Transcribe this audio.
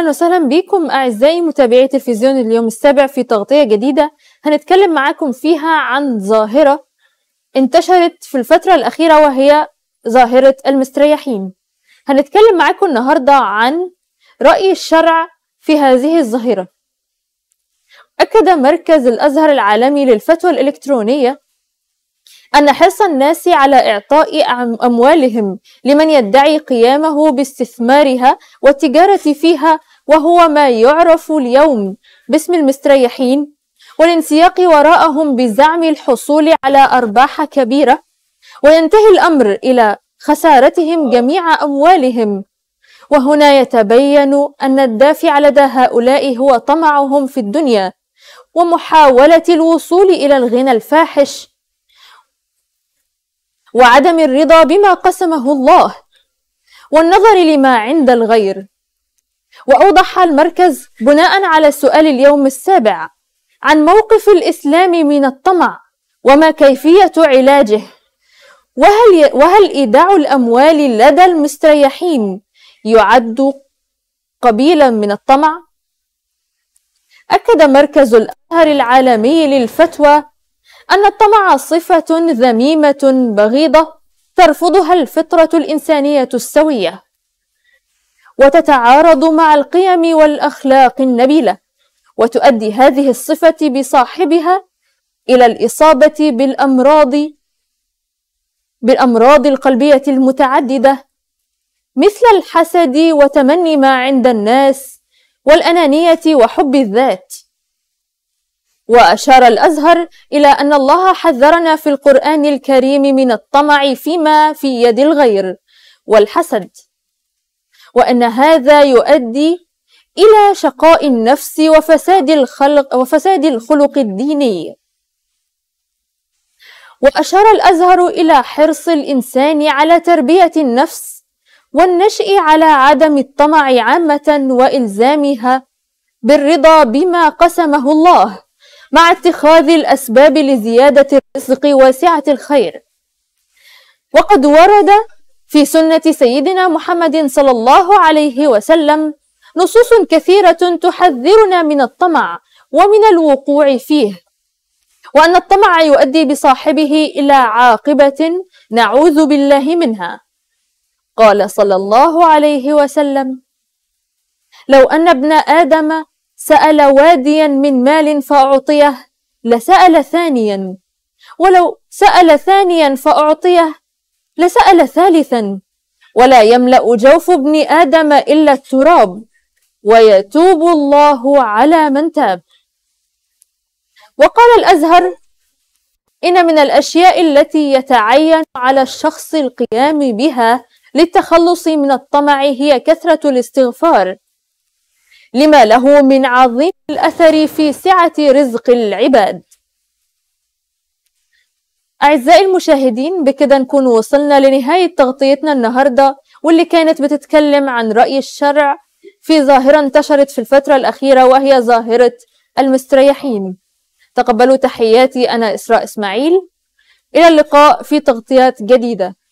أهلا وسهلا بكم أعزائي متابعي تلفزيون اليوم السابع في تغطية جديدة هنتكلم معاكم فيها عن ظاهرة انتشرت في الفترة الأخيرة وهي ظاهرة المستريحين. هنتكلم معاكم النهاردة عن رأي الشرع في هذه الظاهرة. أكد مركز الأزهر العالمي للفتوى الإلكترونية أن حرص الناس على إعطاء أموالهم لمن يدعي قيامه باستثمارها والتجارة فيها، وهو ما يعرف اليوم باسم المستريحين، والانسياق وراءهم بزعم الحصول على أرباح كبيرة، وينتهي الأمر إلى خسارتهم جميع أموالهم. وهنا يتبين أن الدافع لدى هؤلاء هو طمعهم في الدنيا ومحاولة الوصول إلى الغنى الفاحش وعدم الرضا بما قسمه الله والنظر لما عند الغير. وأوضح المركز بناء على سؤال اليوم السابع عن موقف الإسلام من الطمع وما كيفية علاجه، وهل إيداع الأموال لدى المستريحين يعد قبيلا من الطمع؟ أكد مركز الأزهر العالمي للفتوى أن الطمع صفة ذميمة بغيضة ترفضها الفطرة الإنسانية السوية، وتتعارض مع القيم والأخلاق النبيلة، وتؤدي هذه الصفة بصاحبها إلى الإصابة بالأمراض القلبية المتعددة مثل الحسد وتمني ما عند الناس والأنانية وحب الذات. وأشار الأزهر إلى أن الله حذرنا في القرآن الكريم من الطمع فيما في يد الغير والحسد، وأن هذا يؤدي إلى شقاء النفس وفساد الخلق الديني. وأشار الأزهر إلى حرص الإنسان على تربية النفس والنشأ على عدم الطمع عامة وإلزامها بالرضا بما قسمه الله مع اتخاذ الأسباب لزيادة الرزق وسعة الخير. وقد ورد في سنة سيدنا محمد صلى الله عليه وسلم نصوص كثيرة تحذرنا من الطمع ومن الوقوع فيه، وأن الطمع يؤدي بصاحبه إلى عاقبة نعوذ بالله منها. قال صلى الله عليه وسلم: لو أن ابن آدم سأل واديا من مال فأعطيه لسأل ثانيا، ولو سأل ثانيا فأعطيه لسأل ثالثا، ولا يملأ جوف ابن آدم إلا التراب، ويتوب الله على من تاب. وقال الأزهر: إن من الأشياء التي يتعين على الشخص القيام بها للتخلص من الطمع هي كثرة الاستغفار، لما له من عظيم الأثر في سعة رزق العباد. أعزائي المشاهدين، بكده نكون وصلنا لنهاية تغطيتنا النهاردة، واللي كانت بتتكلم عن رأي الشرع في ظاهرة انتشرت في الفترة الأخيرة وهي ظاهرة المستريحين. تقبلوا تحياتي، أنا إسراء إسماعيل، إلى اللقاء في تغطيات جديدة.